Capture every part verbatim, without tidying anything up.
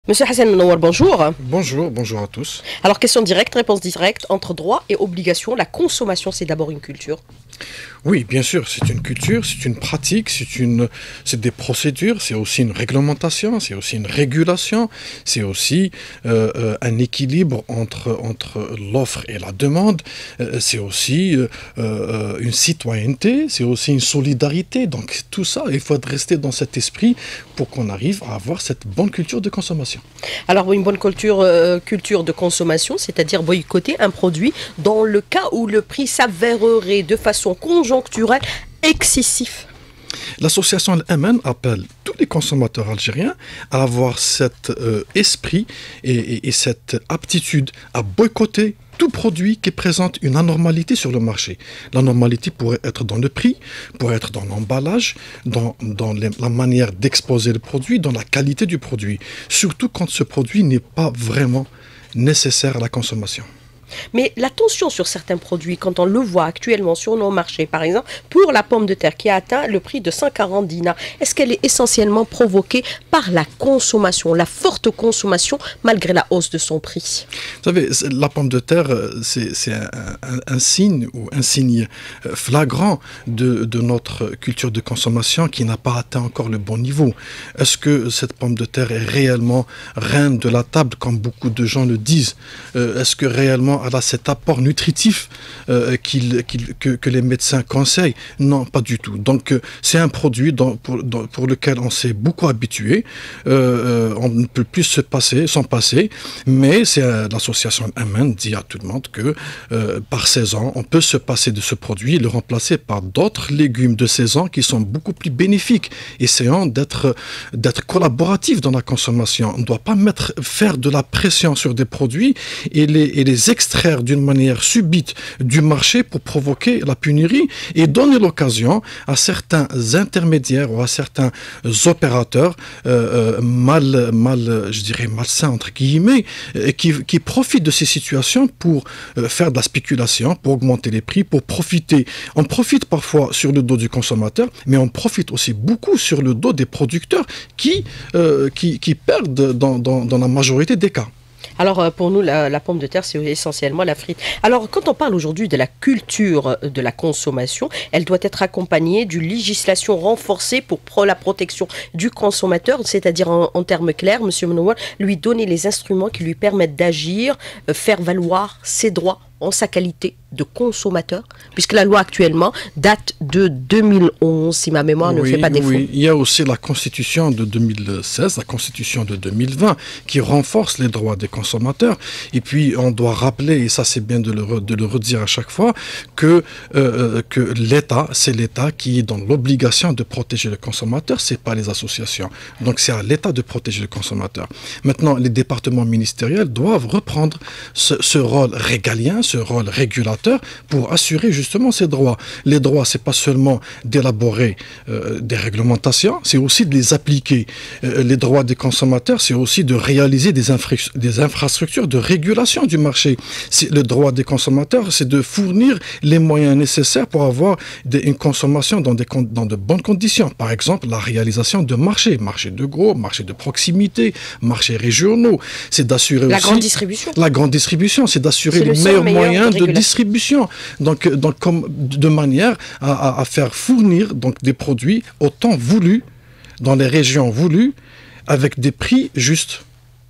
Monsieur Hassan Menouar, bonjour. Bonjour, bonjour à tous. Alors, question directe, réponse directe, entre droit et obligation, la consommation, c'est d'abord une culture? Oui, bien sûr, c'est une culture, c'est une pratique, c'est une, c'est des procédures, c'est aussi une réglementation, c'est aussi une régulation, c'est aussi euh, euh, un équilibre entre, entre l'offre et la demande, euh, c'est aussi euh, euh, une citoyenneté, c'est aussi une solidarité. Donc tout ça, il faut rester dans cet esprit pour qu'on arrive à avoir cette bonne culture de consommation. Alors, une bonne culture, euh, culture de consommation, c'est-à-dire boycotter un produit dans le cas où le prix s'avérerait de façon conjoncturelle excessif. L'association Al-Aman appelle tous les consommateurs algériens à avoir cet euh, esprit et, et, et cette aptitude à boycotter tout produit qui présente une anormalité sur le marché. L'anormalité pourrait être dans le prix, pourrait être dans l'emballage, dans, dans les, la manière d'exposer le produit, dans la qualité du produit. Surtout quand ce produit n'est pas vraiment nécessaire à la consommation. Mais la tension sur certains produits, quand on le voit actuellement sur nos marchés, par exemple, pour la pomme de terre qui a atteint le prix de cent quarante dinars, est-ce qu'elle est essentiellement provoquée par la consommation, la forte consommation, malgré la hausse de son prix? Vous savez, la pomme de terre, c'est un, un, un signe ou un signe flagrant de, de notre culture de consommation qui n'a pas atteint encore le bon niveau. Est-ce que cette pomme de terre est réellement reine de la table, comme beaucoup de gens le disent? euh, Est-ce que réellement elle a cet apport nutritif euh, qu'il, qu'il, que, que les médecins conseillent? Non, pas du tout. Donc, euh, c'est un produit dans, pour, dans, pour lequel on s'est beaucoup habitué. Euh, euh, on ne peut plus se passer, s'en passer. Mais c'est euh, l'association Aman dit à tout le monde que euh, par saison, on peut se passer de ce produit et le remplacer par d'autres légumes de saison qui sont beaucoup plus bénéfiques. Essayons d'être, d'être collaboratifs dans la consommation. On ne doit pas mettre, faire de la pression sur des produits et les, et les extraire d'une manière subite du marché pour provoquer la pénurie et donner l'occasion à certains intermédiaires ou à certains opérateurs euh, mal, mal, je dirais malsains entre guillemets, qui, qui profitent de ces situations pour euh, faire de la spéculation, pour augmenter les prix, pour profiter. On profite parfois sur le dos du consommateur, mais on profite aussi beaucoup sur le dos des producteurs qui, euh, qui, qui perdent dans, dans, dans la majorité des cas. Alors, pour nous, la, la pomme de terre, c'est essentiellement la frite. Alors, quand on parle aujourd'hui de la culture de la consommation, elle doit être accompagnée d'une législation renforcée pour pro la protection du consommateur, c'est-à-dire en, en termes clairs, monsieur Menouar, lui donner les instruments qui lui permettent d'agir, euh, faire valoir ses droits en sa qualité de consommateur, puisque la loi actuellement date de deux mille onze, si ma mémoire ne oui, fait pas défaut. Oui, il y a aussi la Constitution de deux mille seize, la Constitution de deux mille vingt, qui renforce les droits des consommateurs. Et puis, on doit rappeler, et ça c'est bien de le, de le redire à chaque fois, que, euh, que l'État, c'est l'État qui est dans l'obligation de protéger le consommateur, c'est pas les associations. Donc, c'est à l'État de protéger le consommateur. Maintenant, les départements ministériels doivent reprendre ce, ce rôle régalien, ce rôle régulateur pour assurer justement ces droits. Les droits, c'est pas seulement d'élaborer euh, des réglementations, c'est aussi de les appliquer. Euh, les droits des consommateurs, c'est aussi de réaliser des, infra- des infrastructures de régulation du marché. C'est, le droit des consommateurs, c'est de fournir les moyens nécessaires pour avoir des, une consommation dans, des, dans de bonnes conditions. Par exemple, la réalisation de marchés, marchés de gros, marchés de proximité, marchés régionaux. C'est d'assurer la aussi... grande distribution. La grande distribution, c'est d'assurer c'est les le meilleurs meilleur moyens de, de distribution. Donc, donc comme, de manière à, à, à faire fournir donc, des produits au temps voulu, dans les régions voulues, avec des prix justes.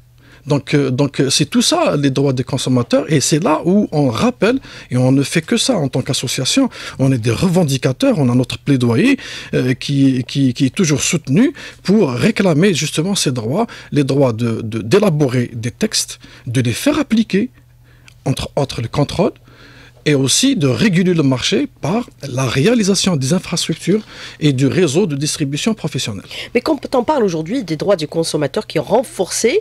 Donc, euh, donc c'est tout ça, les droits des consommateurs, et c'est là où on rappelle, et on ne fait que ça en tant qu'association, on est des revendicateurs, on a notre plaidoyer euh, qui, qui, qui est toujours soutenu pour réclamer justement ces droits, les droits de, de, d'élaborer des textes, de les faire appliquer, entre autres le contrôle, et aussi de réguler le marché par la réalisation des infrastructures et du réseau de distribution professionnelle. Mais quand on parle aujourd'hui des droits du consommateur qui est renforcé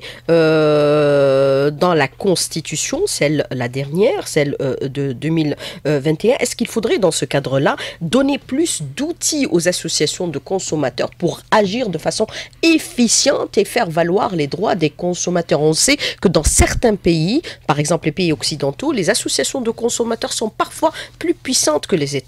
euh, dans la Constitution, celle la dernière, celle euh, de deux mille vingt et un, est-ce qu'il faudrait dans ce cadre-là donner plus d'outils aux associations de consommateurs pour agir de façon efficiente et faire valoir les droits des consommateurs? On sait que dans certains pays, par exemple les pays occidentaux, les associations de consommateurs sont parfois plus puissantes que les États.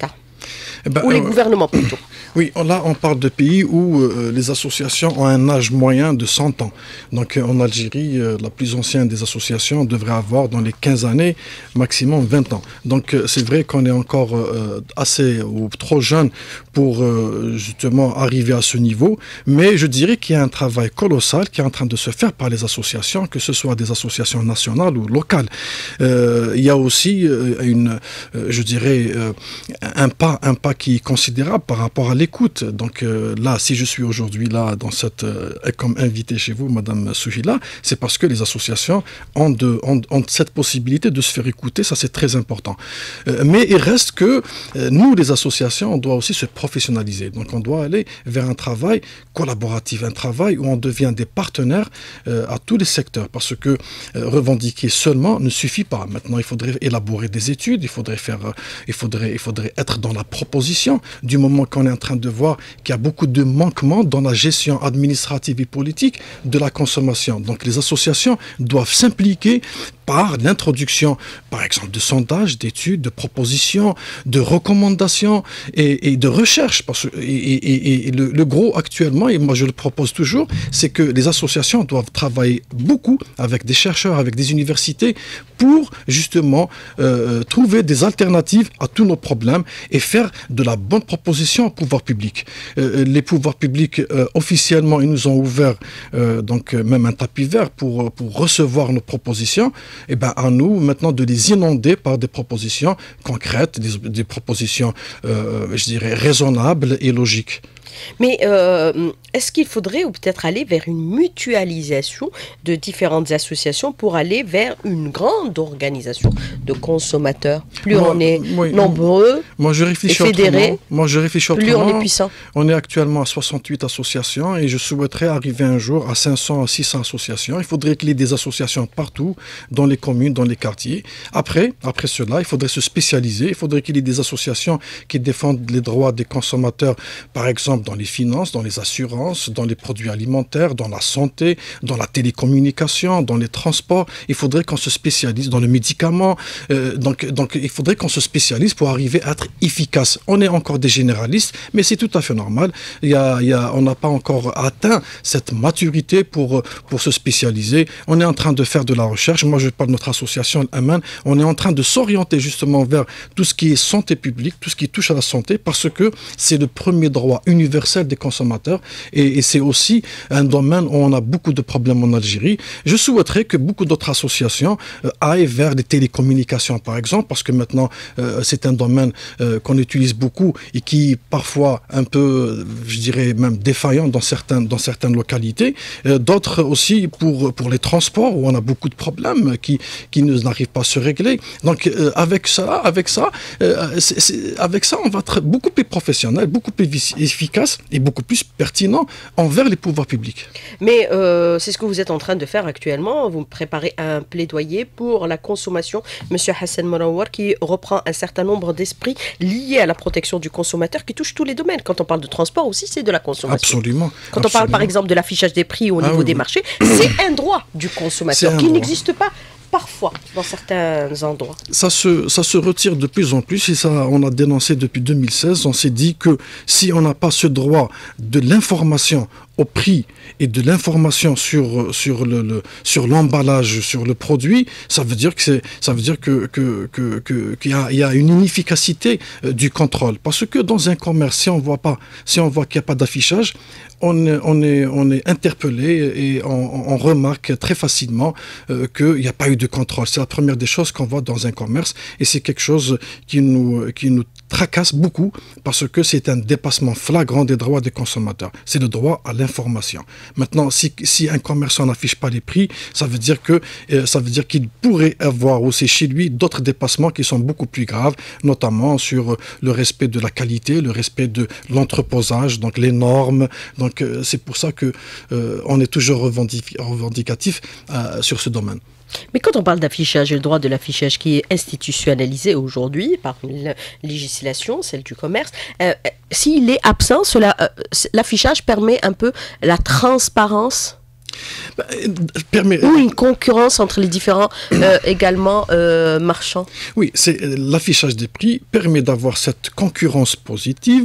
Eh ben, Ou les euh, gouvernements plutôt. Oui, là, on parle de pays où euh, les associations ont un âge moyen de cent ans. Donc, euh, en Algérie, euh, la plus ancienne des associations devrait avoir dans les quinze années, maximum vingt ans. Donc, euh, c'est vrai qu'on est encore euh, assez ou trop jeune pour euh, justement arriver à ce niveau. Mais je dirais qu'il y a un travail colossal qui est en train de se faire par les associations, que ce soit des associations nationales ou locales. Euh, il y a aussi euh, une, euh, je dirais, euh, un pas, un pas qui est considérable par rapport à l'écoute. Donc euh, là, si je suis aujourd'hui là, dans cette, euh, comme invité chez vous, Madame Souhila, c'est parce que les associations ont, de, ont, ont cette possibilité de se faire écouter, ça c'est très important. Euh, mais il reste que euh, nous, les associations, on doit aussi se professionnaliser. Donc on doit aller vers un travail collaboratif, un travail où on devient des partenaires euh, à tous les secteurs, parce que euh, revendiquer seulement ne suffit pas. Maintenant, il faudrait élaborer des études, il faudrait faire, euh, il faudrait, il faudrait être dans la proposition. Du moment qu'on est en train de voir qu'il y a beaucoup de manquements dans la gestion administrative et politique de la consommation. Donc les associations doivent s'impliquer par l'introduction, par exemple, de sondages, d'études, de propositions, de recommandations et, et de recherches. Parce, et et, et, et le, le gros actuellement, et moi je le propose toujours, c'est que les associations doivent travailler beaucoup avec des chercheurs, avec des universités, pour justement euh, trouver des alternatives à tous nos problèmes et faire de la bonne proposition au pouvoir public. Euh, les pouvoirs publics, euh, officiellement, ils nous ont ouvert euh, donc, même un tapis vert pour, pour recevoir nos propositions. Et ben à nous maintenant de les inonder par des propositions concrètes, des, des propositions, euh, je dirais, raisonnables et logiques. Mais euh, est-ce qu'il faudrait ou peut-être aller vers une mutualisation de différentes associations pour aller vers une grande organisation de consommateurs? Plus moi, on est oui, nombreux moi je réfléchis et fédérés, moi je réfléchis plus on est puissant. On est actuellement à soixante-huit associations et je souhaiterais arriver un jour à cinq cents à six cents associations. Il faudrait qu'il y ait des associations partout, dans les communes, dans les quartiers. Après, après cela, il faudrait se spécialiser. Il faudrait qu'il y ait des associations qui défendent les droits des consommateurs, par exemple dans les finances, dans les assurances, dans les produits alimentaires, dans la santé, dans la télécommunication, dans les transports. Il faudrait qu'on se spécialise dans le médicament. Euh, donc, donc, il faudrait qu'on se spécialise pour arriver à être efficace. On est encore des généralistes, mais c'est tout à fait normal. Il y a, il y a, on n'a pas encore atteint cette maturité pour, pour se spécialiser. On est en train de faire de la recherche. Moi, je parle de notre association, Aman. On est en train de s'orienter justement vers tout ce qui est santé publique, tout ce qui touche à la santé, parce que c'est le premier droit universel des consommateurs et, et c'est aussi un domaine où on a beaucoup de problèmes en Algérie. Je souhaiterais que beaucoup d'autres associations euh, aillent vers les télécommunications par exemple, parce que maintenant euh, c'est un domaine euh, qu'on utilise beaucoup et qui parfois un peu, je dirais même défaillant dans certaines, dans certaines localités. Euh, d'autres aussi pour, pour les transports où on a beaucoup de problèmes qui, qui n'arrivent pas à se régler. Donc euh, avec ça, avec ça, euh, c'est, c'est, avec ça on va être beaucoup plus professionnel, beaucoup plus efficace et beaucoup plus pertinent envers les pouvoirs publics. Mais euh, c'est ce que vous êtes en train de faire actuellement. Vous préparez un plaidoyer pour la consommation, Monsieur Hassan Morawar, qui reprend un certain nombre d'esprits liés à la protection du consommateur qui touche tous les domaines. Quand on parle de transport aussi, c'est de la consommation. Absolument. Quand absolument. on parle par exemple de l'affichage des prix au ah, niveau oui, des oui. marchés, c'est un droit du consommateur qui n'existe pas parfois dans certains endroits. Ça se, ça se retire de plus en plus et ça, on a dénoncé depuis deux mille seize. On s'est dit que si on n'a pas ce droit de l'information au prix et de l'information sur, sur, le, le, sur l'emballage, sur le produit, ça veut dire que c'est, ça veut dire que, que, que, que, qu'il y a, il y a une inefficacité du contrôle. Parce que dans un commerce, si on voit pas, si on voit qu'il n'y a pas d'affichage, on est, on est, on est interpellé et on, on remarque très facilement euh, qu'il n'y a pas eu de contrôle. C'est la première des choses qu'on voit dans un commerce et c'est quelque chose qui nous, qui nous tracasse beaucoup parce que c'est un dépassement flagrant des droits des consommateurs. C'est le droit à l'information. Maintenant, si, si un commerçant n'affiche pas les prix, ça veut dire que euh, ça veut dire qu'il pourrait avoir aussi chez lui d'autres dépassements qui sont beaucoup plus graves, notamment sur le respect de la qualité, le respect de l'entreposage, donc les normes. Donc euh, c'est pour ça que euh, on est toujours revendic- revendicatif euh, sur ce domaine. Mais quand on parle d'affichage, le droit de l'affichage qui est institutionnalisé aujourd'hui par une législation, celle du commerce, euh, s'il est absent, cela, euh, l'affichage permet un peu la transparence. Bah, permet... Ou une concurrence entre les différents euh, également euh, marchands. Oui, c'est l'affichage des prix permet d'avoir cette concurrence positive,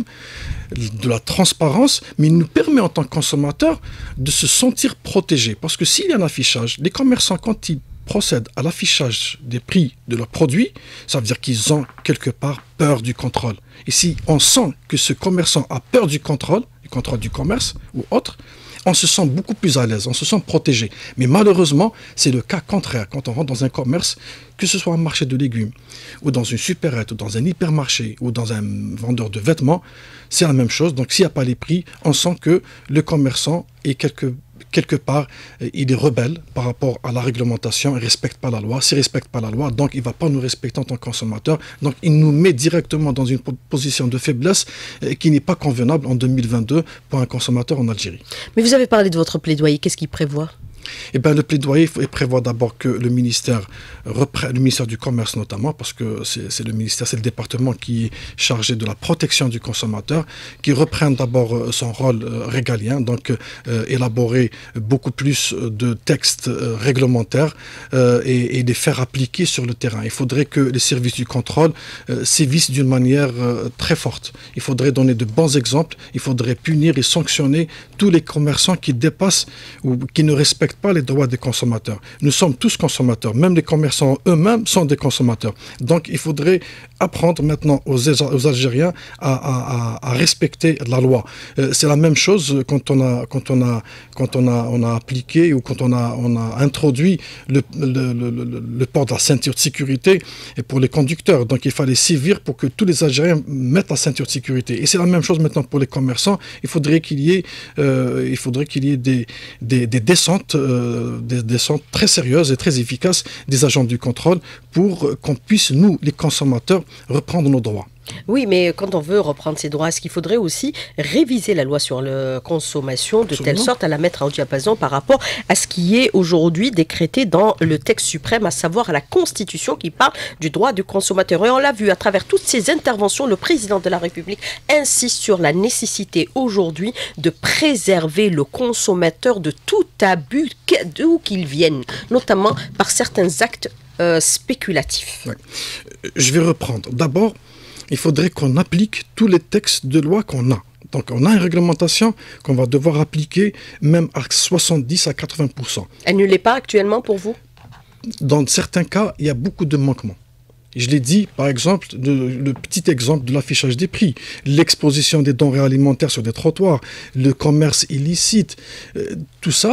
de la transparence, mais il nous permet en tant que consommateurs de se sentir protégés. Parce que s'il y a un affichage, les commerçants, quand ils procèdent à l'affichage des prix de leurs produits, ça veut dire qu'ils ont quelque part peur du contrôle. Et si on sent que ce commerçant a peur du contrôle, du contrôle du commerce ou autre, on se sent beaucoup plus à l'aise, on se sent protégé. Mais malheureusement, c'est le cas contraire. Quand on rentre dans un commerce, que ce soit un marché de légumes, ou dans une supérette, ou dans un hypermarché, ou dans un vendeur de vêtements, c'est la même chose. Donc s'il n'y a pas les prix, on sent que le commerçant est quelque, quelque part, il est rebelle par rapport à la réglementation, il ne respecte pas la loi. S'il ne respecte pas la loi, donc il ne va pas nous respecter en tant que consommateur. Donc il nous met directement dans une position de faiblesse qui n'est pas convenable en deux mille vingt-deux pour un consommateur en Algérie. Mais vous avez parlé de votre plaidoyer, qu'est-ce qu'il prévoit ? Eh bien, le plaidoyer prévoit d'abord que le ministère reprenne, le ministère du Commerce notamment, parce que c'est le ministère, c'est le département qui est chargé de la protection du consommateur, qui reprenne d'abord son rôle régalien, donc euh, élaborer beaucoup plus de textes euh, réglementaires euh, et, et les faire appliquer sur le terrain. Il faudrait que les services du contrôle euh, sévissent d'une manière euh, très forte. Il faudrait donner de bons exemples, il faudrait punir et sanctionner tous les commerçants qui dépassent ou qui ne respectent pas les droits des consommateurs. Nous sommes tous consommateurs, même les commerçants eux-mêmes sont des consommateurs. Donc il faudrait apprendre maintenant aux, aux Algériens à, à, à respecter la loi. Euh, c'est la même chose quand on a, quand on a, quand on a, on a appliqué ou quand on a, on a introduit le, le, le, le, le port de la ceinture de sécurité pour les conducteurs. Donc il fallait sévir pour que tous les Algériens mettent la ceinture de sécurité. Et c'est la même chose maintenant pour les commerçants. Il faudrait qu'il y ait, euh, il faudrait qu'il y ait des, des, des descentes Euh, des descentes très sérieuses et très efficaces des agents du contrôle pour qu'on puisse, nous, les consommateurs, reprendre nos droits. Oui, mais quand on veut reprendre ses droits, est-ce qu'il faudrait aussi réviser la loi sur la consommation de Absolument. Telle sorte à la mettre en diapason par rapport à ce qui est aujourd'hui décrété dans le texte suprême, à savoir la Constitution qui parle du droit du consommateur. Et on l'a vu à travers toutes ces interventions, le président de la République insiste sur la nécessité aujourd'hui de préserver le consommateur de tout abus, d'où qu'il vienne, notamment par certains actes euh, spéculatifs. Ouais. Je vais reprendre. D'abord, il faudrait qu'on applique tous les textes de loi qu'on a. Donc on a une réglementation qu'on va devoir appliquer même à soixante-dix à quatre-vingts pour cent. Elle ne l'est pas actuellement pour vous ? Dans certains cas, il y a beaucoup de manquements. Je l'ai dit, par exemple, de, le petit exemple de l'affichage des prix, l'exposition des denrées alimentaires sur des trottoirs, le commerce illicite, euh, tout ça,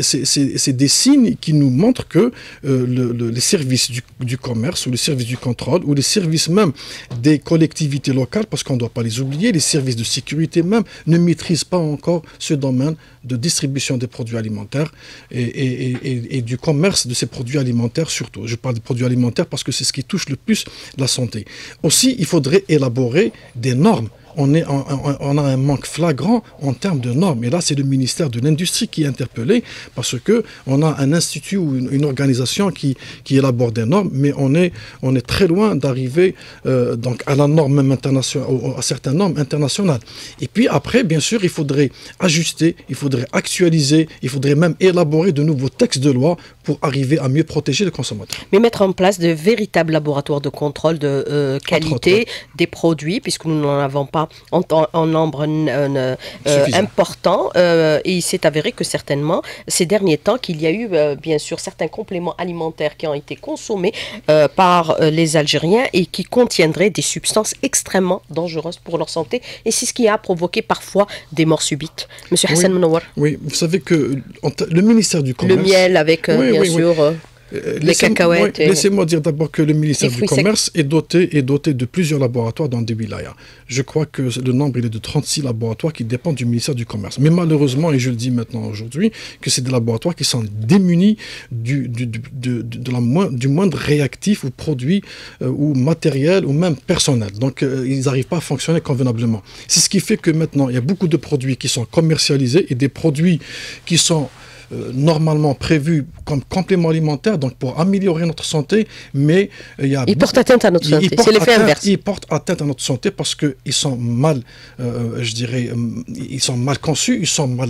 c'est des signes qui nous montrent que euh, le, le, les services du, du commerce ou les services du contrôle ou les services même des collectivités locales, parce qu'on ne doit pas les oublier, les services de sécurité même ne maîtrisent pas encore ce domaine de distribution des produits alimentaires et, et, et, et du commerce de ces produits alimentaires surtout. Je parle des produits alimentaires parce que c'est ce qui touche le plus la santé. Aussi, il faudrait élaborer des normes. On, est, on, on a un manque flagrant en termes de normes. Et là, c'est le ministère de l'Industrie qui est interpellé parce qu'on a un institut ou une, une organisation qui, qui élabore des normes, mais on est, on est très loin d'arriver euh, donc à la norme même internationale, à certaines normes internationales. Et puis après, bien sûr, il faudrait ajuster, il faudrait actualiser, il faudrait même élaborer de nouveaux textes de loi pour arriver à mieux protéger les consommateurs. Mais mettre en place de véritables laboratoires de contrôle de euh, qualité autres, ouais. des produits, puisque nous n'en avons pas En, en nombre euh, euh, important euh, et il s'est avéré que certainement ces derniers temps qu'il y a eu euh, bien sûr certains compléments alimentaires qui ont été consommés euh, par euh, les Algériens et qui contiendraient des substances extrêmement dangereuses pour leur santé et c'est ce qui a provoqué parfois des morts subites. Monsieur Hassan oui, Menouar. Oui, vous savez que le ministère du Commerce... Le miel avec euh, oui, bien oui, sûr... Oui. Euh, les cacahuètes. Oui, Laissez-moi dire d'abord que le ministère du Commerce est doté, est doté de plusieurs laboratoires dans des wilayas. Je crois que le nombre il est de trente-six laboratoires qui dépendent du ministère du Commerce. Mais malheureusement, et je le dis maintenant aujourd'hui, que c'est des laboratoires qui sont démunis du, du, du, de, de la mo du moindre réactif ou produit euh, ou matériel ou même personnel. Donc euh, ils n'arrivent pas à fonctionner convenablement. C'est ce qui fait que maintenant, il y a beaucoup de produits qui sont commercialisés et des produits qui sont Euh, normalement prévus comme complément alimentaire, donc pour améliorer notre santé, mais euh, il y a... Ils portent atteinte à notre santé, c'est l'effet inverse. Ils portent atteinte à notre santé parce qu'ils sont mal, euh, je dirais, euh, ils sont mal conçus, ils sont mal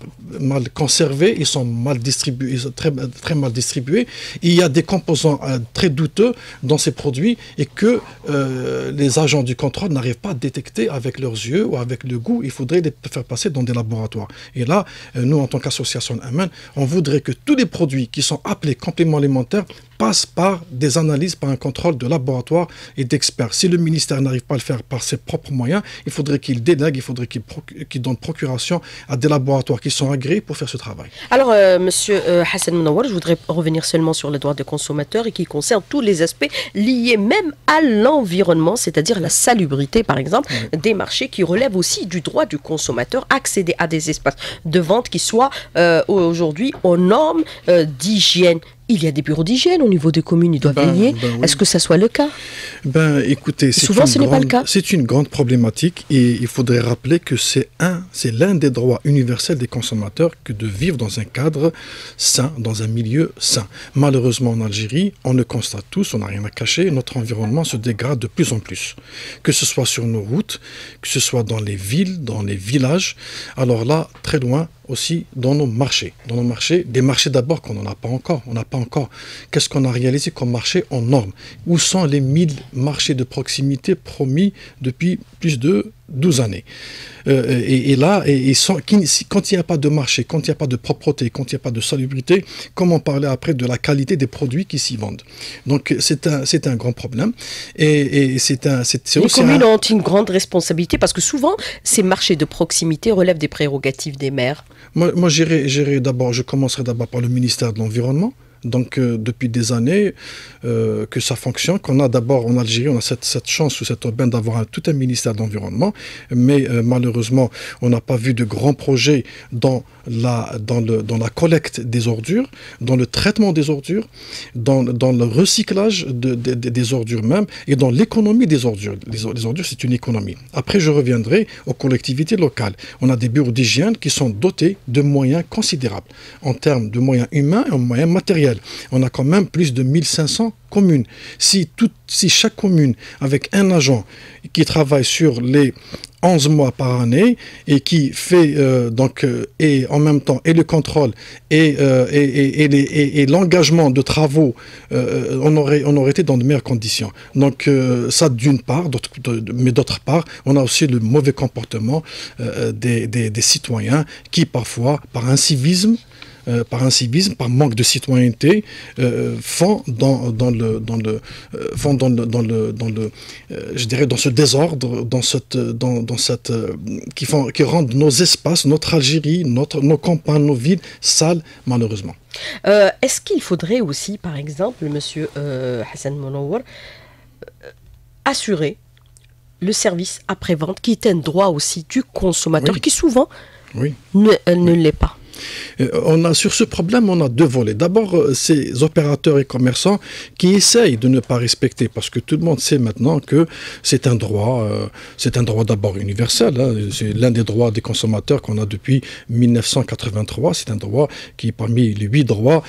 mal conservés, ils sont mal distribués, ils sont très, très mal distribués. Il y a des composants euh, très douteux dans ces produits et que euh, les agents du contrôle n'arrivent pas à détecter avec leurs yeux ou avec le goût. Il faudrait les faire passer dans des laboratoires. Et là, euh, nous, en tant qu'association Amen, on voudrait que tous les produits qui sont appelés compléments alimentaires passe par des analyses, par un contrôle de laboratoire et d'experts. Si le ministère n'arrive pas à le faire par ses propres moyens, il faudrait qu'il délègue, il faudrait qu'il, qu'il donne procuration à des laboratoires qui sont agréés pour faire ce travail. Alors, euh, monsieur euh, Hassan Mounawar, je voudrais revenir seulement sur le droit des consommateurs et qui concerne tous les aspects liés même à l'environnement, c'est-à-dire la salubrité, par exemple, oui. des marchés qui relèvent aussi du droit du consommateur, accéder à des espaces de vente qui soient euh, aujourd'hui aux normes euh, d'hygiène. Il y a des bureaux d'hygiène au niveau des communes, ils doivent ben, veiller. Ben oui. Est-ce que ça soit le cas? Ben, écoutez, c'est souvent, ce grande, n'est pas le cas. C'est une grande problématique et il faudrait rappeler que c'est un, c'est l'un des droits universels des consommateurs que de vivre dans un cadre sain, dans un milieu sain. Malheureusement, en Algérie, on le constate tous, on n'a rien à cacher, notre environnement se dégrade de plus en plus. Que ce soit sur nos routes, que ce soit dans les villes, dans les villages. Alors là, très loin, aussi dans nos marchés. Dans nos marchés, des marchés d'abord qu'on n'en a pas encore. On n'a pas encore. Qu'est-ce qu'on a réalisé comme marché en normes? Où sont les mille marchés de proximité promis depuis plus de douze années? Euh, et, et là, et, et sans, quand il n'y a pas de marché, quand il n'y a pas de propreté, quand il n'y a pas de salubrité, comment parler après de la qualité des produits qui s'y vendent? Donc c'est un, c'est un grand problème. Et, et c'est un, c'est, c'est les aussi communes un... ont une grande responsabilité parce que souvent, ces marchés de proximité relèvent des prérogatives des maires. Moi, moi j'irai, j'irai d'abord, je commencerai d'abord par le ministère de l'Environnement. Donc, euh, depuis des années euh, que ça fonctionne, qu'on a d'abord en Algérie, on a cette, cette chance ou cette aubaine d'avoir un, tout un ministère de l'Environnement, mais euh, malheureusement, on n'a pas vu de grands projets dans la, dans, le, dans la collecte des ordures, dans le traitement des ordures, dans, dans le recyclage de, de, de, des ordures même, et dans l'économie des ordures. Les, les ordures, c'est une économie. Après, je reviendrai aux collectivités locales. On a des bureaux d'hygiène qui sont dotés de moyens considérables, en termes de moyens humains et en moyens matériels. On a quand même plus de mille cinq cents communes. Si, tout, si chaque commune, avec un agent qui travaille sur les onze mois par année et qui fait euh, donc euh, et en même temps et le contrôle et, euh, et, et, et, les, et, et l'engagement de travaux, euh, on, aurait, on aurait été dans de meilleures conditions. Donc euh, ça d'une part, d'autre, de, mais d'autre part, on a aussi le mauvais comportement euh, des, des, des citoyens qui parfois, par incivisme, Euh, par incivisme, par manque de citoyenneté, euh, font dans, dans le, dans le, euh, font dans le, dans le, dans le euh, je dirais, dans ce désordre, dans cette, dans, dans cette, euh, qui font, qui rendent nos espaces, notre Algérie, notre, nos campagnes, nos villes sales, malheureusement. Euh, est-ce qu'il faudrait aussi, par exemple, Monsieur euh, Hassan Mounawar, euh, assurer le service après-vente, qui est un droit aussi du consommateur, oui. qui souvent oui. ne, euh, ne oui. l'est pas? On a, sur ce problème, on a deux volets. D'abord, ces opérateurs et commerçants qui essayent de ne pas respecter, parce que tout le monde sait maintenant que c'est un droit, euh, c'est un droit d'abord universel. Hein, c'est l'un des droits des consommateurs qu'on a depuis mille neuf cent quatre-vingt-trois. C'est un droit qui est parmi les huit droits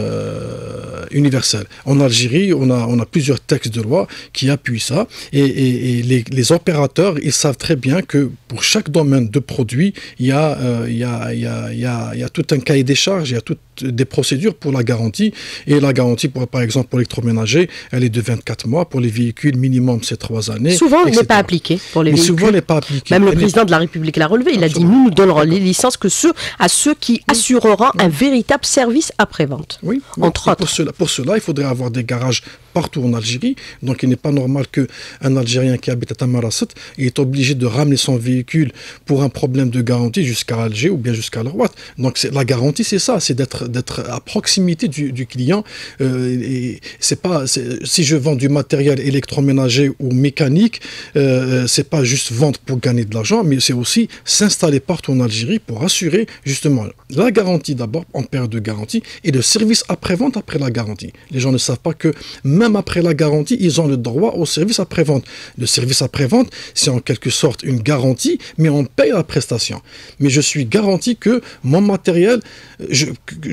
euh, universels. En Algérie, on a, on a plusieurs textes de loi qui appuient ça. Et, et, et les, les opérateurs, ils savent très bien que pour chaque domaine de produit, il y a, euh, il y a, il y a, il y a il y a tout un cahier des charges, il y a toutes des procédures pour la garantie. Et la garantie, pour, par exemple, pour l'électroménager, elle est de vingt-quatre mois. Pour les véhicules, minimum, c'est trois années. Souvent, elle n'est pas appliquée pour les Mais véhicules. souvent, elle n'est pas appliquée. Même le elle président de la République l'a relevé. Il Absolument. a dit, nous, nous donnerons les licences que ceux, à ceux qui assureront oui. un véritable service après-vente. Oui, entre oui. autres. Pour cela, pour cela, il faudrait avoir des garages partout en Algérie. Donc, il n'est pas normal qu'un Algérien qui habite à Tamarasset est obligé de ramener son véhicule pour un problème de garantie jusqu'à Alger ou bien jusqu'à Al-Rouat. Donc, c'est, la garantie, c'est ça, c'est d'être, d'être à proximité du, du client. Euh, et c'est pas, c'est, si je vends du matériel électroménager ou mécanique, euh, c'est pas juste vendre pour gagner de l'argent, mais c'est aussi s'installer partout en Algérie pour assurer justement la garantie d'abord en période de garantie et le service après-vente après la garantie. Les gens ne savent pas que même après la garantie, ils ont le droit au service après-vente. Le service après-vente, c'est en quelque sorte une garantie, mais on paye la prestation. Mais je suis garanti que mon matériel, je,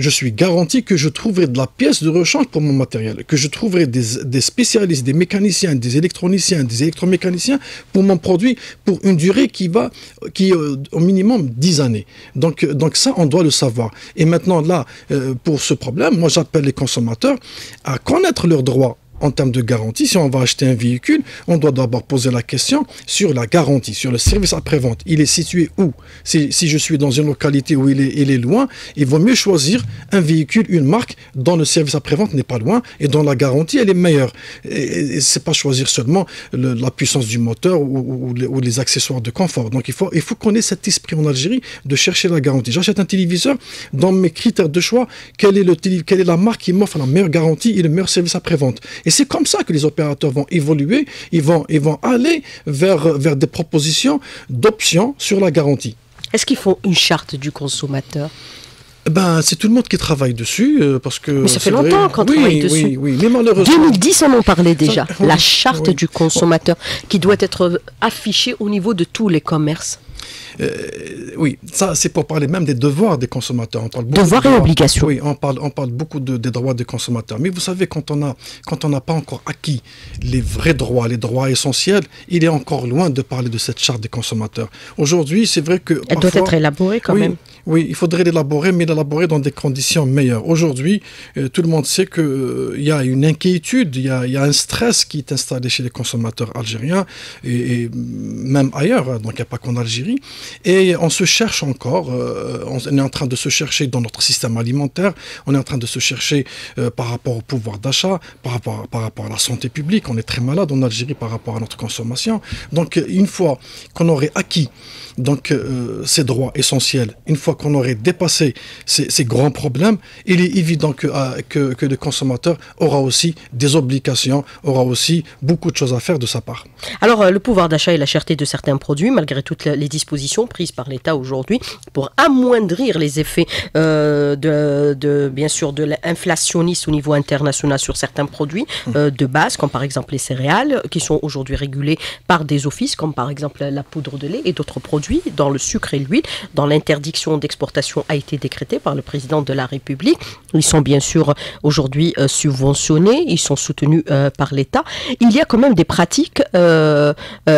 je suis garanti que je trouverai de la pièce de rechange pour mon matériel, que je trouverai des, des spécialistes, des mécaniciens, des électroniciens, des électromécaniciens pour mon produit pour une durée qui va, qui euh, au minimum dix années. Donc, donc ça, on doit le savoir. Et maintenant, là, euh, pour ce problème, moi j'appelle les consommateurs à connaître leurs droits en termes de garantie. Si on va acheter un véhicule, on doit d'abord poser la question sur la garantie, sur le service après-vente. Il est situé où? Si, si je suis dans une localité où il est, il est loin, il vaut mieux choisir un véhicule, une marque dont le service après-vente n'est pas loin et dont la garantie elle est meilleure. Et, et c'est pas choisir seulement le, la puissance du moteur ou, ou, ou, les, ou les accessoires de confort. Donc il faut, il faut qu'on ait cet esprit en Algérie de chercher la garantie. J'achète un téléviseur, dans mes critères de choix, quelle est, le télé, quelle est la marque qui m'offre la meilleure garantie et le meilleur service après-vente. Et c'est comme ça que les opérateurs vont évoluer, ils vont, ils vont aller vers, vers des propositions d'options sur la garantie. Est-ce qu'il faut une charte du consommateur? Ben, c'est tout le monde qui travaille dessus, euh, parce que... Mais ça fait longtemps qu'on oui, travaille dessus. Oui, oui, mais malheureusement... deux mille dix, on en parlait déjà. Ça, oui, la charte oui. du consommateur qui doit être affichée au niveau de tous les commerces. Euh, oui, ça c'est pour parler même des devoirs des consommateurs. On parle devoirs de et obligations. Oui, on parle, on parle beaucoup de, des droits des consommateurs. Mais vous savez, quand on a, quand on n'a pas encore acquis les vrais droits, les droits essentiels, il est encore loin de parler de cette charte des consommateurs. Aujourd'hui, c'est vrai que... Elle parfois, doit être élaborée quand oui, même. Oui, il faudrait l'élaborer, mais l'élaborer dans des conditions meilleures. Aujourd'hui, euh, tout le monde sait qu'il euh, y a une inquiétude, il y a, y a un stress qui est installé chez les consommateurs algériens et, et même ailleurs, donc il n'y a pas qu'en Algérie. Et on se cherche encore, euh, on est en train de se chercher dans notre système alimentaire, on est en train de se chercher euh, par rapport au pouvoir d'achat, par rapport, par rapport à la santé publique. On est très malade en Algérie par rapport à notre consommation. Donc une fois qu'on aurait acquis donc, euh, ces droits essentiels, une fois qu'on aurait dépassé ces, ces grands problèmes, il est évident que, euh, que, que le consommateur aura aussi des obligations, aura aussi beaucoup de choses à faire de sa part. Alors, euh, le pouvoir d'achat et la cherté de certains produits, malgré toutes les dispositions prises par l'État aujourd'hui pour amoindrir les effets euh, de, de, bien sûr, de l'inflationniste au niveau international sur certains produits euh, de base, comme par exemple les céréales, qui sont aujourd'hui régulés par des offices, comme par exemple la poudre de lait et d'autres produits, dans le sucre et l'huile, dans l'interdiction d'exportation a été décrétée par le président de la République. Ils sont bien sûr aujourd'hui euh, subventionnés, ils sont soutenus euh, par l'État. Il y a quand même des pratiques euh,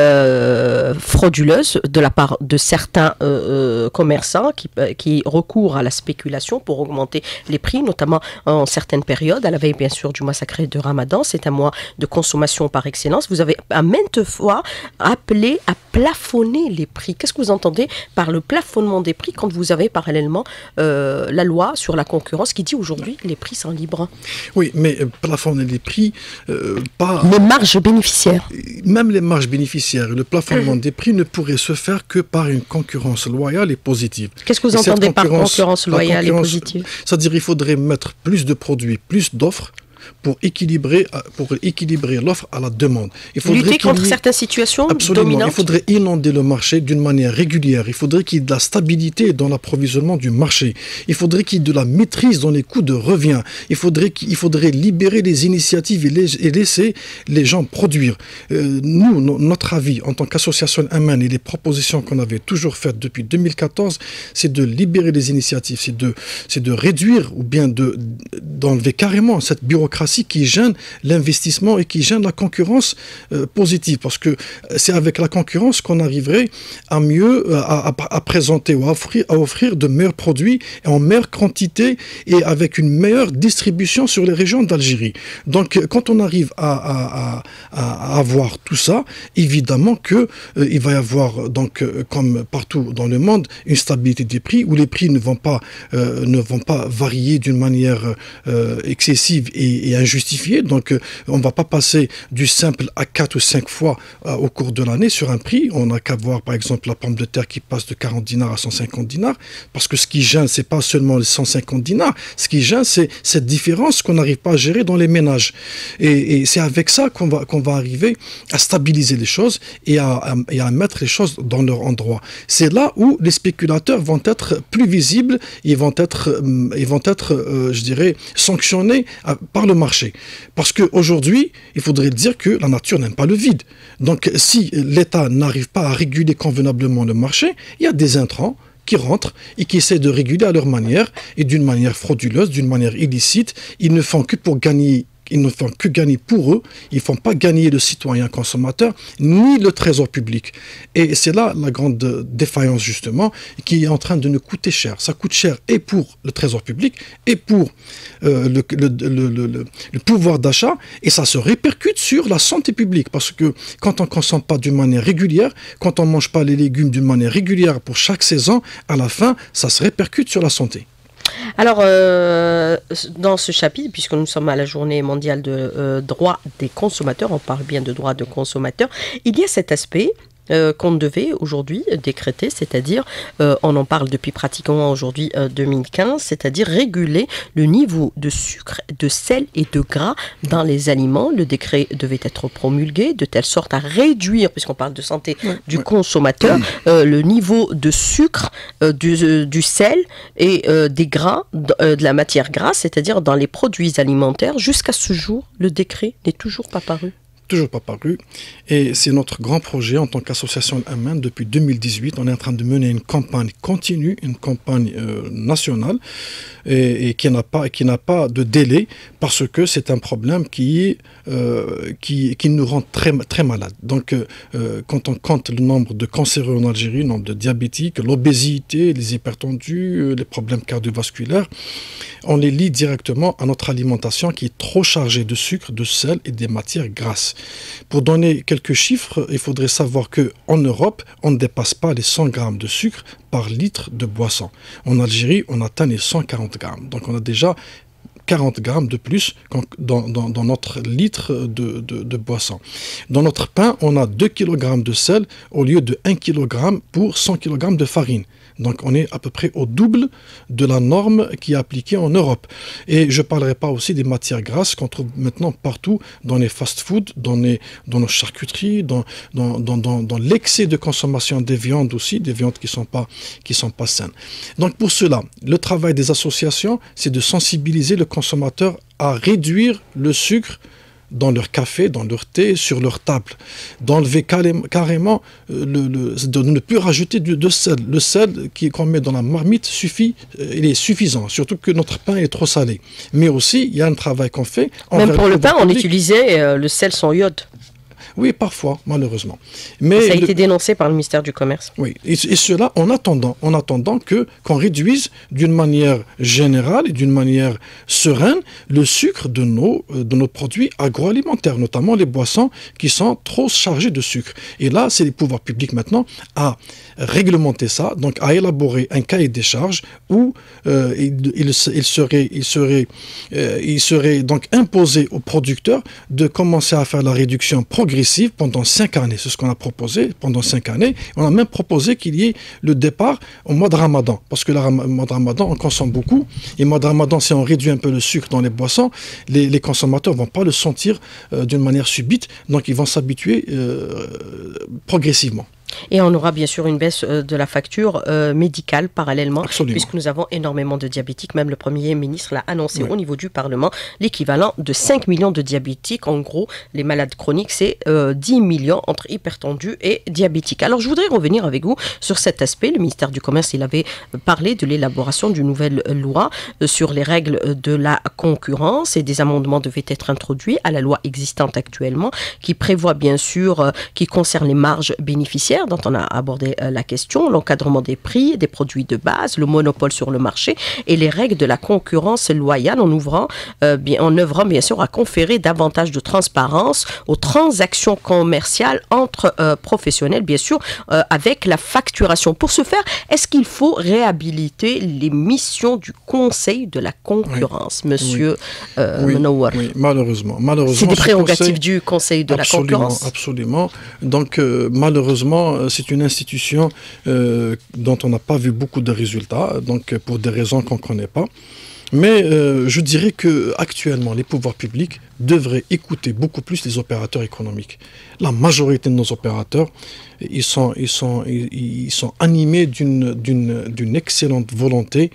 euh, frauduleuses de la part de certains euh, commerçants qui, qui recourent à la spéculation pour augmenter les prix, notamment en certaines périodes, à la veille bien sûr du massacre de Ramadan. C'est un mois de consommation par excellence. Vous avez à maintes fois appelé à plafonner les prix. Qu'est-ce que vous entendez par le plafonnement des prix quand vous avez parallèlement euh, la loi sur la concurrence qui dit aujourd'hui les prix sont libres? Oui, mais plafonner les prix, euh, pas... Les marges bénéficiaires. Même les marges bénéficiaires, le plafonnement mmh. des prix ne pourrait se faire que par une concurrence loyale et positive. Qu'est-ce que vous et entendez par concurrence loyale concurrence, et positive? C'est-à-dire qu'il faudrait mettre plus de produits, plus d'offres, pour équilibrer, pour équilibrer l'offre à la demande. Il faudrait Lutter contre y... certaines situations Absolument. dominantes. Il faudrait inonder le marché d'une manière régulière. Il faudrait qu'il y ait de la stabilité dans l'approvisionnement du marché. Il faudrait qu'il y ait de la maîtrise dans les coûts de revient. Il faudrait, qu'il faudrait libérer les initiatives et, les, et laisser les gens produire. Euh, nous, no, notre avis en tant qu'association Aman et les propositions qu'on avait toujours faites depuis deux mille quatorze, c'est de libérer les initiatives, c'est de, c'est de réduire ou bien de, d'enlever carrément cette bureaucratie qui gêne l'investissement et qui gêne la concurrence euh, positive, parce que c'est avec la concurrence qu'on arriverait à mieux à, à, à présenter ou à offrir, à offrir de meilleurs produits et en meilleure quantité et avec une meilleure distribution sur les régions d'Algérie. Donc quand on arrive à, à, à, à avoir tout ça, évidemment que euh, il va y avoir, donc euh, comme partout dans le monde, une stabilité des prix où les prix ne vont pas euh, ne vont pas varier d'une manière euh, excessive et et injustifié. Donc, euh, on ne va pas passer du simple à quatre ou cinq fois euh, au cours de l'année sur un prix. On n'a qu'à voir, par exemple, la pomme de terre qui passe de quarante dinars à cent cinquante dinars. Parce que ce qui gêne, ce n'est pas seulement les cent cinquante dinars. Ce qui gêne, c'est cette différence qu'on n'arrive pas à gérer dans les ménages. Et, et c'est avec ça qu'on va, qu'on va arriver à stabiliser les choses et à, à, et à mettre les choses dans leur endroit. C'est là où les spéculateurs vont être plus visibles et vont être, ils vont être euh, je dirais, sanctionnés à, par le marché. Parce qu'aujourd'hui, il faudrait dire que la nature n'aime pas le vide. Donc, si l'État n'arrive pas à réguler convenablement le marché, il y a des intrants qui rentrent et qui essaient de réguler à leur manière et d'une manière frauduleuse, d'une manière illicite. Ils ne font que pour gagner. Ils ne font que gagner pour eux, ils ne font pas gagner le citoyen consommateur, ni le trésor public. Et c'est là la grande défaillance, justement, qui est en train de nous coûter cher. Ça coûte cher et pour le trésor public, et pour euh, le, le, le, le, le, le pouvoir d'achat, et ça se répercute sur la santé publique. Parce que quand on ne consomme pas d'une manière régulière, quand on ne mange pas les légumes d'une manière régulière pour chaque saison, à la fin, ça se répercute sur la santé. Alors, euh, dans ce chapitre, puisque nous sommes à la journée mondiale de euh, droit des consommateurs, on parle bien de droit de consommateurs, il y a cet aspect euh, qu'on devait aujourd'hui décréter, c'est-à-dire, euh, on en parle depuis pratiquement aujourd'hui euh, deux mille quinze, c'est-à-dire réguler le niveau de sucre, de sel et de gras dans les aliments. Le décret devait être promulgué de telle sorte à réduire, puisqu'on parle de santé ouais, du ouais. consommateur, euh, le niveau de sucre, euh, du, euh, du sel et euh, des gras, euh, de la matière grasse, c'est-à-dire dans les produits alimentaires. Jusqu'à ce jour, le décret n'est toujours pas paru. Toujours pas paru. Et c'est notre grand projet en tant qu'association Amen. Depuis deux mille dix-huit, on est en train de mener une campagne continue, une campagne euh, nationale, et, et qui n'a pas, qui n'a pas de délai, parce que c'est un problème qui, euh, qui, qui nous rend très, très malades. Donc, euh, quand on compte le nombre de cancéreux en Algérie, le nombre de diabétiques, l'obésité, les hypertendus, les problèmes cardiovasculaires, on les lie directement à notre alimentation qui est trop chargée de sucre, de sel et des matières grasses. Pour donner quelques chiffres, il faudrait savoir qu'en Europe, on ne dépasse pas les cent grammes de sucre par litre de boisson. En Algérie, on atteint les cent quarante grammes. Donc on a déjà quarante grammes de plus dans, dans, dans notre litre de, de, de boisson. Dans notre pain, on a deux kilogrammes de sel au lieu de un kilogramme pour cent kilogrammes de farine. Donc on est à peu près au double de la norme qui est appliquée en Europe. Et je ne parlerai pas aussi des matières grasses qu'on trouve maintenant partout dans les fast-foods, dans, les, dans nos charcuteries, dans, dans, dans, dans, dans l'excès de consommation des viandes aussi, des viandes qui ne sont pas, qui sont pas saines. Donc pour cela, le travail des associations, c'est de sensibiliser le consommateur à réduire le sucre dans leur café, dans leur thé, sur leur table, d'enlever carrément, euh, le, le, de ne plus rajouter de, de sel. Le sel qu'on met dans la marmite suffit, euh, il est suffisant, surtout que notre pain est trop salé. Mais aussi, il y a un travail qu'on fait. Même pour le pain, on utilisait euh, le sel sans iode. Oui, parfois, malheureusement. Mais ça a le... été dénoncé par le ministère du Commerce. Oui, et, et cela en attendant, en attendant que, qu'on réduise d'une manière générale et d'une manière sereine le sucre de nos, de nos produits agroalimentaires, notamment les boissons qui sont trop chargées de sucre. Et là, c'est les pouvoirs publics maintenant à réglementer ça, donc à élaborer un cahier des charges où euh, il, il, il serait, il serait, euh, il serait donc imposé aux producteurs de commencer à faire la réduction progressive pendant cinq années. C'est ce qu'on a proposé pendant cinq années. On a même proposé qu'il y ait le départ au mois de Ramadan, parce que le mois de Ramadan, on consomme beaucoup. Et le mois de Ramadan, si on réduit un peu le sucre dans les boissons, les, les consommateurs ne vont pas le sentir euh, d'une manière subite, donc ils vont s'habituer euh, progressivement. Et on aura bien sûr une baisse euh, de la facture euh, médicale parallèlement, Absolument. Puisque nous avons énormément de diabétiques. Même le Premier ministre l'a annoncé oui. au niveau du Parlement, l'équivalent de cinq millions de diabétiques. En gros, les malades chroniques, c'est euh, dix millions entre hypertendus et diabétiques. Alors, je voudrais revenir avec vous sur cet aspect. Le ministère du Commerce, il avait parlé de l'élaboration d'une nouvelle loi euh, sur les règles de la concurrence, et des amendements devaient être introduits à la loi existante actuellement, qui prévoit bien sûr, euh, qui concerne les marges bénéficiaires, dont on a abordé euh, la question, l'encadrement des prix, des produits de base, le monopole sur le marché et les règles de la concurrence loyale, en ouvrant, euh, bien, en œuvrant bien sûr à conférer davantage de transparence aux transactions commerciales entre euh, professionnels, bien sûr, euh, avec la facturation. Pour ce faire, est-ce qu'il faut réhabiliter les missions du Conseil de la concurrence, oui. Monsieur oui. Euh, oui. Menouar? Oui, malheureusement. malheureusement C'est des prérogatives conseil... du Conseil de absolument, la concurrence. Absolument. Donc, euh, malheureusement, c'est une institution euh, dont on n'a pas vu beaucoup de résultats, donc pour des raisons qu'on ne connaît pas. Mais euh, je dirais qu'actuellement, les pouvoirs publics devraient écouter beaucoup plus les opérateurs économiques. La majorité de nos opérateurs, ils sont, ils sont, ils, ils sont animés d'une, d'une, d'une excellente volonté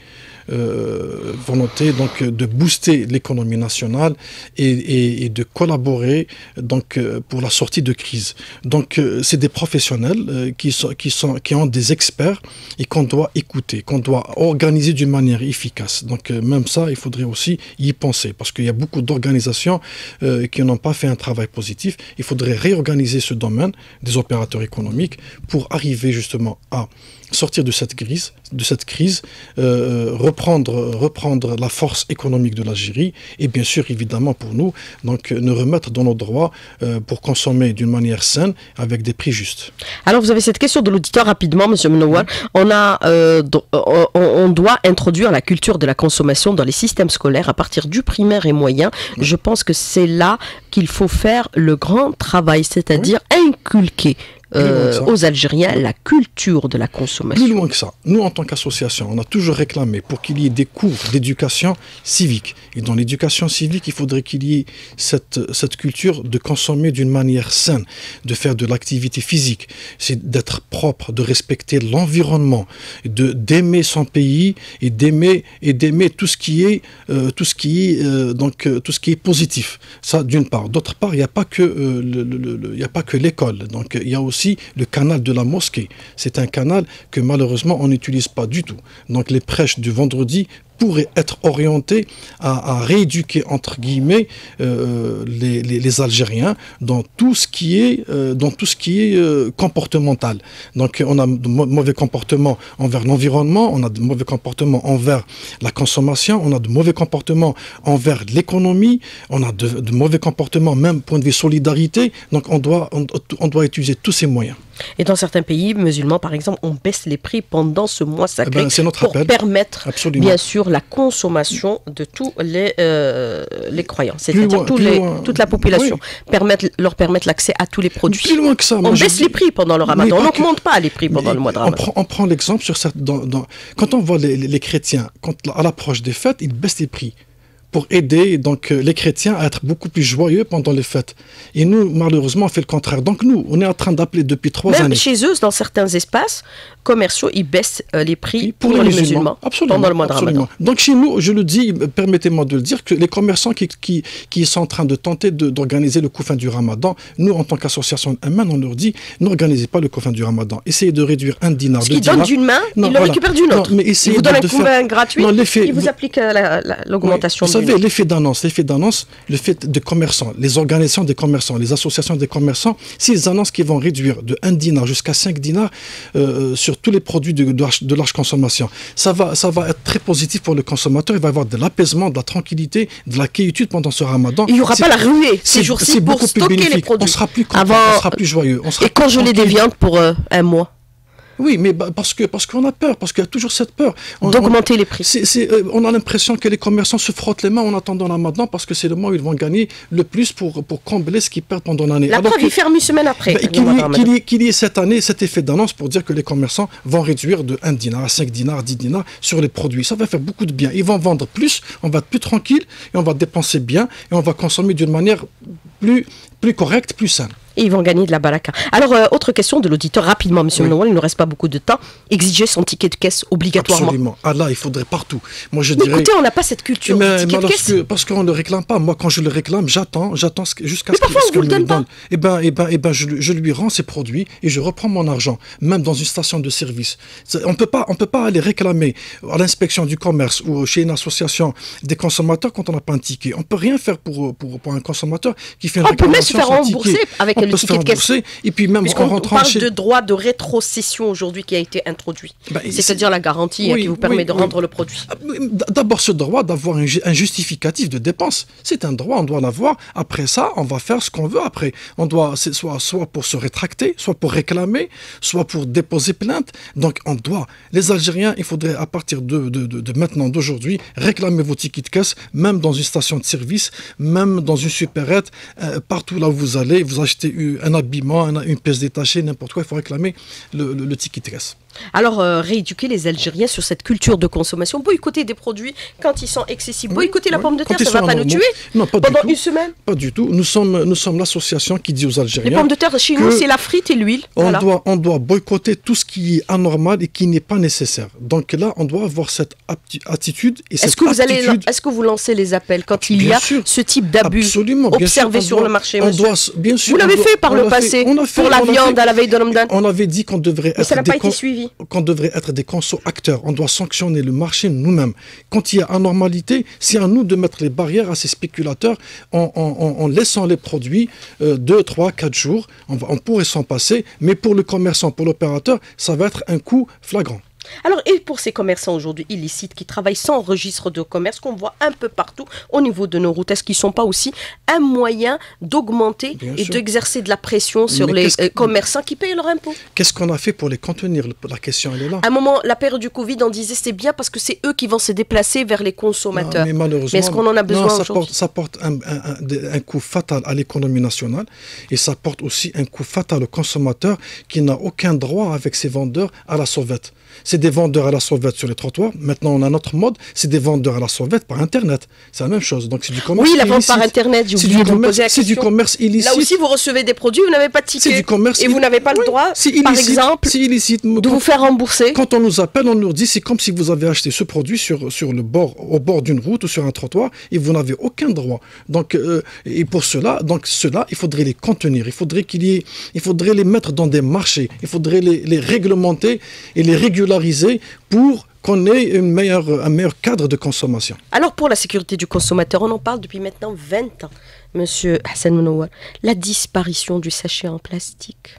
euh, volonté donc de booster l'économie nationale et, et, et de collaborer donc pour la sortie de crise. Donc euh, c'est des professionnels euh, qui sont qui sont qui ont des experts et qu'on doit écouter, qu'on doit organiser d'une manière efficace. Donc euh, même ça, il faudrait aussi y penser parce qu'il y a beaucoup d'organisations euh, qui n'ont pas fait un travail positif. Il faudrait réorganiser ce domaine des opérateurs économiques pour arriver justement à sortir de cette crise, de cette crise, euh, reprendre, reprendre la force économique de l'Algérie et bien sûr, évidemment, pour nous, donc nous remettre dans nos droits euh, pour consommer d'une manière saine avec des prix justes. Alors, vous avez cette question de l'auditeur rapidement, Monsieur Menouar. On a, euh, on, on doit introduire la culture de la consommation dans les systèmes scolaires à partir du primaire et moyen. Oui. Je pense que c'est là qu'il faut faire le grand travail, c'est-à-dire oui. inculquer Euh, aux Algériens la culture de la consommation. Plus loin que ça. Nous, en tant qu'association, on a toujours réclamé pour qu'il y ait des cours d'éducation civique. Et dans l'éducation civique, il faudrait qu'il y ait cette, cette culture de consommer d'une manière saine, de faire de l'activité physique, c'est d'être propre, de respecter l'environnement, de d'aimer son pays et d'aimer et d'aimer tout ce qui est euh, tout ce qui est euh, donc euh, tout ce qui est positif. Ça, d'une part. D'autre part, il n'y a pas que euh, le, le, le, il y a pas que l'école. Donc, il y a aussi le canal de la mosquée. C'est un canal que malheureusement on n'utilise pas du tout. Donc les prêches du vendredi pourraient être orientées à, à rééduquer entre guillemets euh, les, les, les Algériens dans tout ce qui est euh, dans tout ce qui est euh, comportemental. Donc on a de mauvais comportements envers l'environnement, on a de mauvais comportements envers la consommation, on a de mauvais comportements envers l'économie, on a de, de mauvais comportements même point de vue solidarité. Donc on doit on, on doit utiliser tous ces moyens. Et dans certains pays musulmans, par exemple, on baisse les prix pendant ce mois sacré eh ben, c'est notre pour appel. permettre, Absolument. bien sûr, la consommation de tous les, euh, les croyants, c'est-à-dire tous les, toute la population, oui. permettre, leur permettre l'accès à tous les produits. Plus loin que ça. On baisse les prix pendant le ramadan, on n'augmente que... pas les prix pendant mais le mois de on ramadan. Prend, on prend l'exemple sur cette, dans, dans, quand on voit les, les, les chrétiens, quand, à l'approche des fêtes, ils baissent les prix pour aider donc les chrétiens à être beaucoup plus joyeux pendant les fêtes. Et nous, malheureusement, on fait le contraire. Donc nous, on est en train d'appeler depuis trois Même années. Chez eux, dans certains espaces commerciaux, ils baissent euh, les prix pour, pour les, les musulmans, musulmans pendant le mois de absolument. Ramadan. Donc chez nous, je le dis, permettez-moi de le dire, que les commerçants qui, qui, qui sont en train de tenter de, d'organiser le coufin du Ramadan, nous, en tant qu'association Aman, on leur dit, n'organisez pas le coufin du Ramadan. Essayez de réduire un dinar. Ce qu'ils donnent d'une main, non, ils le voilà. récupèrent d'une autre. Non, mais ils vous donnent un coufin gratuit, non, ils vous appliquent la, la, l'augmentation. Oui. Vous savez, l'effet d'annonce, l'effet d'annonce, le fait de commerçants, les organisations des commerçants, les associations des commerçants, s'ils annoncent qu'ils vont réduire de un dinar jusqu'à cinq dinars euh, sur tous les produits de, de, large, de large consommation, ça va, ça va être très positif pour le consommateur. Il va y avoir de l'apaisement, de la tranquillité, de la quiétude pendant ce ramadan. Il n'y aura pas la ruée ces jours-ci pour stocker les produits. On sera plus content, Avant... on sera plus joyeux. On sera Et congeler des viandes pour euh, un mois. Oui, mais bah, parce que parce qu'on a peur, parce qu'il y a toujours cette peur. On, D'augmenter on, les prix. C'est, c'est, euh, on a l'impression que les commerçants se frottent les mains en attendant la Ramadan parce que c'est le mois où ils vont gagner le plus pour, pour combler ce qu'ils perdent pendant l'année. La Alors preuve, que, ils ferment une semaine après. Bah, qu'il, y, qu'il, y, qu'il y ait cette année cet effet d'annonce pour dire que les commerçants vont réduire de un dinar à cinq dinars, à dix dinars sur les produits. Ça va faire beaucoup de bien. Ils vont vendre plus, on va être plus tranquille et on va dépenser bien et on va consommer d'une manière plus, plus correcte, plus saine. Et ils vont gagner de la baraka. Alors, euh, autre question de l'auditeur, rapidement, monsieur oui. Menoual, il ne nous reste pas beaucoup de temps. Exiger son ticket de caisse obligatoirement. Absolument. Ah là, il faudrait partout. Moi, je mais dirais... écoutez, on n'a pas cette culture mais, du ticket mais de caisse. Que, parce qu'on ne le réclame pas. Moi, quand je le réclame, j'attends, j'attends jusqu'à mais ce qu'il qu me le donne. Pas. Eh bien, eh ben, eh ben, je, je lui rends ses produits et je reprends mon argent, même dans une station de service. On ne peut pas aller réclamer à l'inspection du commerce ou chez une association des consommateurs quand on n'a pas un ticket. On ne peut rien faire pour, pour, pour un consommateur qui fait une on réclamation. On peut même se faire rembourser avec on le ticket de caisse. Et puis même en rentrant on parle chez... de droit de rétrocession aujourd'hui qui a été introduit. Bah, c'est-à-dire la garantie oui, qui vous permet oui, de rendre oui. le produit. D'abord, ce droit d'avoir un, un justificatif de dépense, c'est un droit, on doit l'avoir. Après ça, on va faire ce qu'on veut après. On doit, c'est soit, soit pour se rétracter, soit pour réclamer, soit pour déposer plainte. Donc on doit, les Algériens, il faudrait à partir de, de, de, de maintenant, d'aujourd'hui, réclamer vos tickets de caisse, même dans une station de service, même dans une supérette, euh, partout là où vous allez, vous achetez un habillement, une pièce détachée, n'importe quoi, il faut réclamer le, le, le ticket de caisse. Alors, euh, rééduquer les Algériens sur cette culture de consommation, boycotter des produits quand ils sont excessifs, oui, boycotter oui, la pomme de terre, ça ne va pas nous tuer non, pas pendant du tout. une semaine. Pas du tout. Nous sommes, nous sommes l'association qui dit aux Algériens... Les pommes de terre, chez nous, c'est la frite et l'huile. On, voilà. doit, on doit boycotter tout ce qui est anormal et qui n'est pas nécessaire. Donc là, on doit avoir cette attitude et cette est-ce que vous aptitude... allez, est-ce que vous lancez les appels quand il bien y a sûr, ce type d'abus observé sur doit, le marché, on monsieur doit, bien sûr, Vous l'avez doit, fait par le passé, fait, fait, pour la viande à la veille de Ramadan. On avait dit qu'on devrait Mais être ça n'a des pas été suivi. qu'on devrait être des conso-acteurs. On doit sanctionner le marché nous-mêmes. Quand il y a anormalité, c'est à nous de mettre les barrières à ces spéculateurs en, en, en, en laissant les produits euh, deux, trois, quatre jours. On, va, on pourrait s'en passer, mais pour le commerçant, pour l'opérateur, ça va être un coup flagrant. Alors, et pour ces commerçants aujourd'hui illicites qui travaillent sans registre de commerce, qu'on voit un peu partout au niveau de nos routes, est-ce qu'ils ne sont pas aussi un moyen d'augmenter et d'exercer de la pression sur Mais les euh, commerçants qui payent leurs impôts? Qu'est-ce qu'on a fait pour les contenir? La question, elle est là. À un moment, la période du Covid, on disait c'est bien parce que c'est eux qui vont se déplacer vers les consommateurs. Non, mais malheureusement, mais est-ce qu'on en a besoin aujourd'hui? Ça porte un, un, un, un coup fatal à l'économie nationale et ça porte aussi un coup fatal au consommateur qui n'a aucun droit avec ses vendeurs à la sauvette. C'est des vendeurs à la sauvette sur les trottoirs. Maintenant, on a notre mode, c'est des vendeurs à la sauvette par Internet. C'est la même chose. Donc, c'est du commerce illicite. Oui, la vente illicite. par Internet, j'ai oublié de me poser la question. C'est du commerce illicite. Là aussi, vous recevez des produits, vous n'avez pas de ticket. C'est du commerce Et vous n'avez pas oui, le droit, par exemple, illicite. de vous faire rembourser. Quand on nous appelle, on nous dit c'est comme si vous avez acheté ce produit sur, sur le bord, au bord d'une route ou sur un trottoir et vous n'avez aucun droit. Donc, euh, et pour cela, donc cela, il faudrait les contenir. Il faudrait qu'il y ait, il faudrait les mettre dans des marchés. Il faudrait les, les réglementer et les régulariser pour qu'on ait une meilleure, un meilleur cadre de consommation. Alors pour la sécurité du consommateur, on en parle depuis maintenant vingt ans, Monsieur Hassan Menouar, la disparition du sachet en plastique.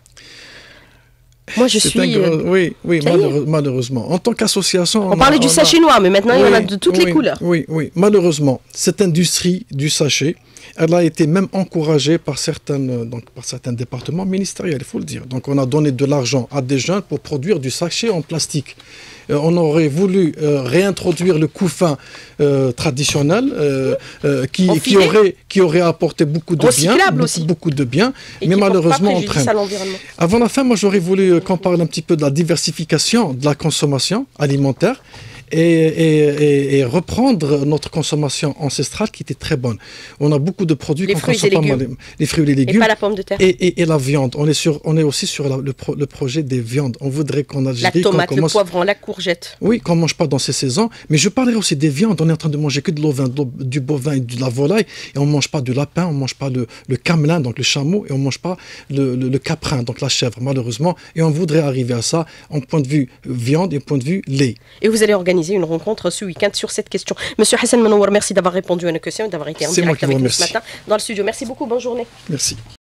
Moi je suis... Grand... Oui, oui malheure... malheureusement. En tant qu'association... On, on parlait a, du on sachet a... noir, mais maintenant oui, il y en a de toutes oui, les couleurs. Oui, oui, malheureusement, cette industrie du sachet, elle a été même encouragée par, certaines, donc, par certains départements ministériels, il faut le dire. Donc on a donné de l'argent à des jeunes pour produire du sachet en plastique. Euh, on aurait voulu euh, réintroduire le couffin euh, traditionnel euh, euh, qui, qui, aurait, qui aurait apporté beaucoup de bien, beaucoup, beaucoup de bien, et mais malheureusement on traîne. Avant la fin, moi j'aurais voulu qu'on parle un petit peu de la diversification de la consommation alimentaire. Et, et, et reprendre notre consommation ancestrale qui était très bonne. On a beaucoup de produits qu'on consomme pas mal. Les fruits et les légumes. Et pas la pomme de terre. Et, et, et la viande. On est, sur, on est aussi sur la, le, pro, le projet des viandes. On voudrait qu'en Algérie... La tomate, qu commence... le poivron, la courgette. Oui, qu'on ne mange pas dans ces saisons. Mais je parlerai aussi des viandes. On est en train de manger que de l'ovin, du bovin et de la volaille. Et on ne mange pas du lapin, on ne mange pas le, le camelin, donc le chameau, et on ne mange pas le, le, le caprin, donc la chèvre, malheureusement. Et on voudrait arriver à ça en point de vue viande et point de vue lait. Et vous allez organiser une rencontre ce week-end sur cette question. Monsieur Hassan Menouar, merci d'avoir répondu à nos questions et d'avoir été en direct avec nous ce matin dans le studio. Merci beaucoup, bonne journée. Merci.